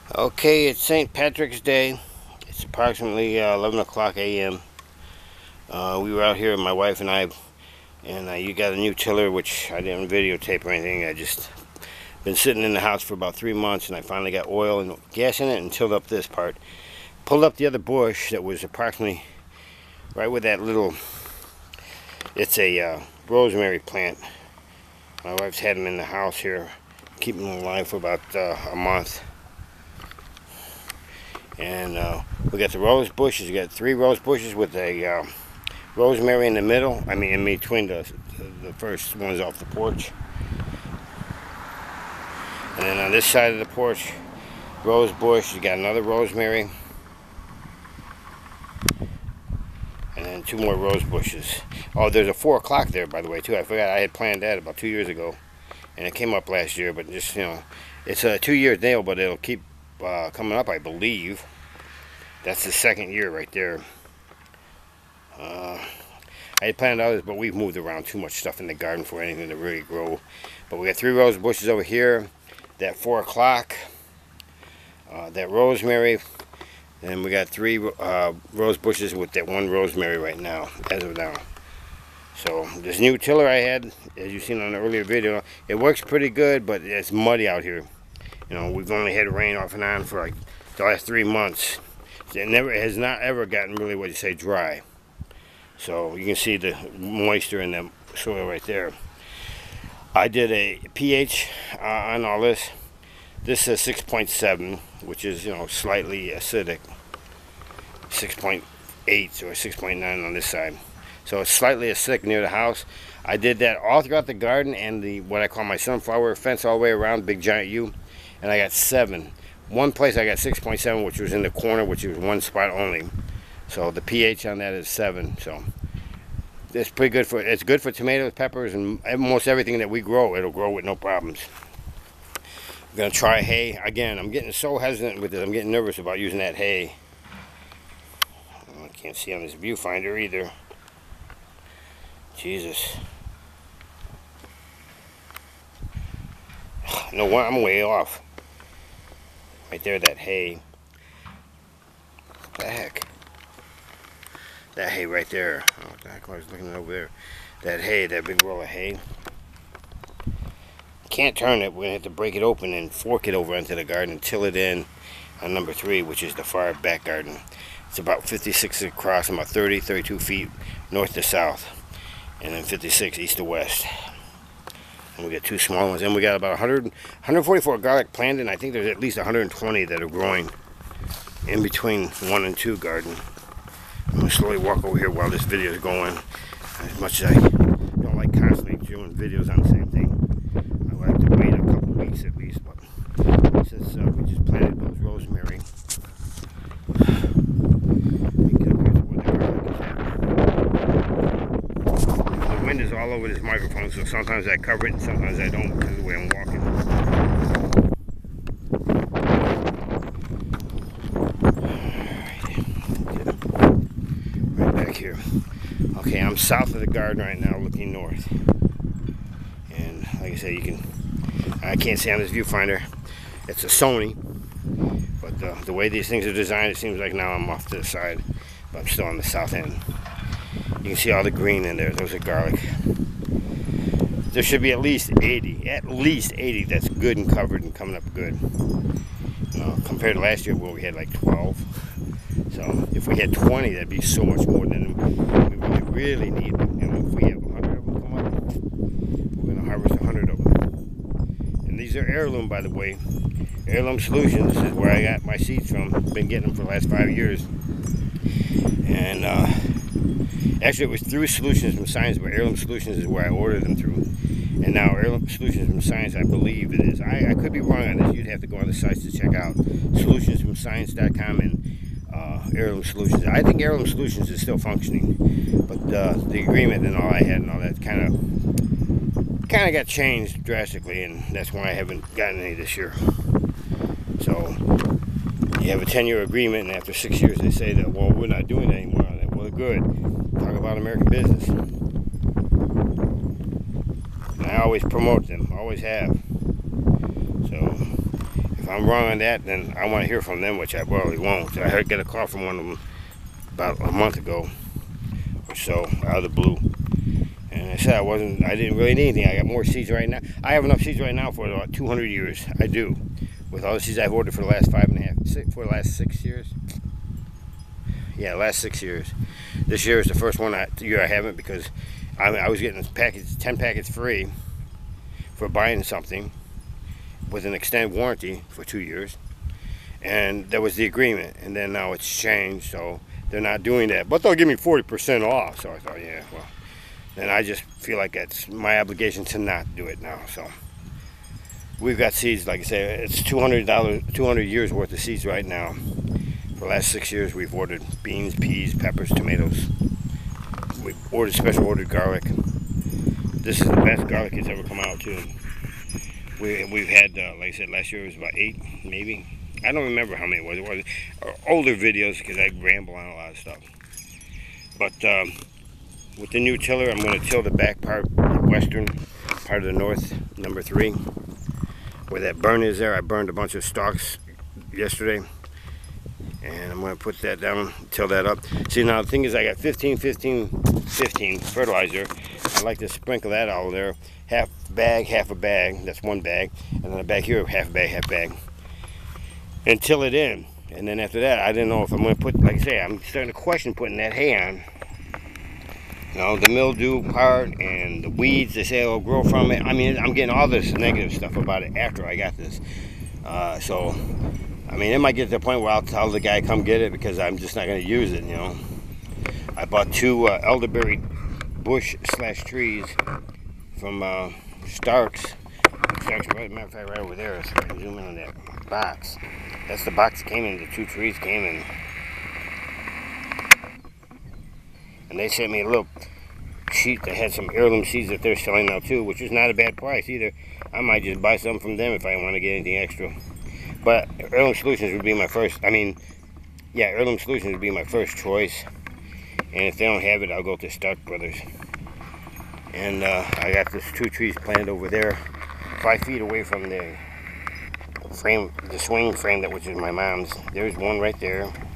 Okay, it's St. Patrick's Day. It's approximately 11 o'clock a.m. We were out here, my wife and I, and you got a new tiller, which I didn't videotape or anything. I just been sitting in the house for about 3 months, and I finally got oil and gas in it and tilled up this part. Pulled up the other bush that was approximately right with that little, it's a rosemary plant. My wife's had them in the house here, keeping them alive for about a month. And we got the rose bushes. You got 3 rose bushes with a rosemary in the middle. I mean, in between the first ones off the porch. And then on this side of the porch, rose bush. You got another rosemary. And then 2 more rose bushes. Oh, there's a 4 o'clock there, by the way, too. I forgot I had planned that about 2 years ago. And it came up last year, but just, it's a 2-year deal, but it'll keep coming up, I believe. That's the 2nd year right there. I had planned others, but we've moved around too much stuff in the garden for anything to really grow. But we got 3 rose bushes over here, that 4 o'clock, that rosemary, and we got 3 rose bushes with that 1 rosemary right now, as of now. So this new tiller I had, as you've seen on the earlier video, it works pretty good, but it's muddy out here. We've only had rain off and on for like the last 3 months. It has not ever gotten really, what you say, dry. So you can see the moisture in the soil right there. I did a pH on all this. This is 6.7, which is, slightly acidic. 6.8 or 6.9 on this side. So it's slightly acidic near the house. I did that all throughout the garden and the what I call my sunflower fence all the way around, big giant U. And I got 7. One place I got 6.7, which was in the corner, which was 1 spot only. So the pH on that is 7. So it's pretty good it's good for tomatoes, peppers, and almost everything that we grow. It'll grow with no problems. I'm gonna try hay again. I'm getting so hesitant with this. I'm getting nervous about using that hay. I can't see on this viewfinder either. Jesus. No, I'm way off. Right there, that hay. What the heck? That hay right there. Oh, what the heck? I was looking over there. That hay, that big roll of hay. Can't turn it. We're going to have to break it open and fork it over into the garden and till it in on number 3, which is the far back garden. It's about 56 across, about 30, 32 feet north to south. And then 56 east to west. And we got 2 small ones. And we got about 144 garlic planted. And I think there's at least 120 that are growing in between 1 and 2 garden. I'm going to slowly walk over here while this video is going. As much as I don't like constantly doing videos on the same thing, I like to wait a couple weeks at least. But since we just planted those rosemary, the wind is all over this microphone, so sometimes I cover it and sometimes I don't because of the way I'm walking. Right back here. Okay, I'm south of the garden right now, looking north. And like I said, I can't see on this viewfinder. It's a Sony, but the way these things are designed, it seems like now I'm off to the side, but I'm still on the south end. You can see all the green in there. Those are garlic. There should be at least 80 that's good and covered and coming up good. Compared to last year where we had like 12. So if we had 20, that'd be so much more than we really need. If we have 100 of them come up, we're going to harvest 100 of them. And these are heirloom, by the way. Heirloom Solutions is where I got my seeds from. Been getting them for the last 5 years. And actually, it was through Solutions from Science, but Heirloom Solutions is where I ordered them through. And now Heirloom Solutions from Science, I believe it is. I could be wrong on this. You'd have to go on the sites to check out solutionsfromscience.com and Heirloom Solutions. I think Heirloom Solutions is still functioning, but the agreement and all I had and all that kind of got changed drastically, and that's why I haven't gotten any this year. So you have a 10-year agreement, and after 6 years they say that, well, we're not doing that anymore. Well, good. Talk about American business. And I always promote them, always have. So if if I'm wrong on that, then I want to hear from them, which I probably won't. I get a call from one of them about a month ago or so, out of the blue. And I said I didn't really need anything. I got more seeds right now. I have enough seeds right now for about 200 years. I do. With all the seeds I've ordered for the last for the last 6 years. Yeah, last 6 years. This year is the first year I haven't, because I was getting 10 packets free for buying something with an extended warranty for 2 years. And that was the agreement. And then now it's changed, so they're not doing that. But they'll give me 40% off. So I thought, yeah, well, then I just feel like that's my obligation to not do it now. So we've got seeds, like I say, it's $200 years worth of seeds right now. For the last 6 years, we've ordered beans, peas, peppers, tomatoes. We've special ordered garlic. This is the best garlic that's ever come out too. We've had, like I said, last year it was about 8, maybe. I don't remember how many it was. Older videos, because I ramble on a lot of stuff. But with the new tiller, I'm going to till the back part, the western part of the north, number 3, where that burn is there. I burned a bunch of stalks yesterday, and I'm going to put that down, till that up. See, now the thing is, I got 15 fertilizer. I like to sprinkle that all there, half a bag, that's 1 bag, and then a bag here, half a bag, and till it in. And then after that, I didn't know if I'm going to put, like I say, I'm starting to question putting that hay on. You know, the mildew part and the weeds, they say it'll grow from it. I mean, I'm getting all this negative stuff about it after I got this. So, I mean, it might get to the point where I'll tell the guy come get it, because I'm just not going to use it, you know. I bought 2 elderberry bush / trees from Starks. As a matter of fact, right over there, so I can zoom in on that box. That's the box that came in, the 2 trees came in. And they sent me a little sheet that had some heirloom seeds that they're selling now too, which is not a bad price either. I might just buy some from them if I want to get anything extra. But Heirloom Solutions would be my first, Heirloom Solutions would be my first choice. And if they don't have it, I'll go to Stark Brothers. And I got this 2 trees planted over there, 5 feet away from the frame, the swing frame, which is my mom's. There's one right there.